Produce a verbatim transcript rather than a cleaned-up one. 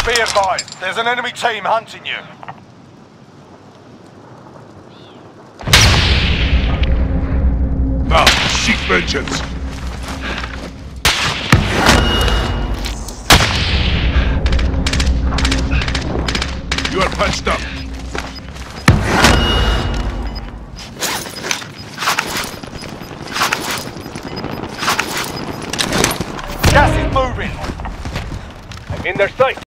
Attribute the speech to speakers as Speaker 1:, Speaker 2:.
Speaker 1: Be advised, there's an enemy team hunting you.
Speaker 2: Now, seek vengeance. You are patched up.
Speaker 1: Gas is moving.
Speaker 3: I'm in their sight.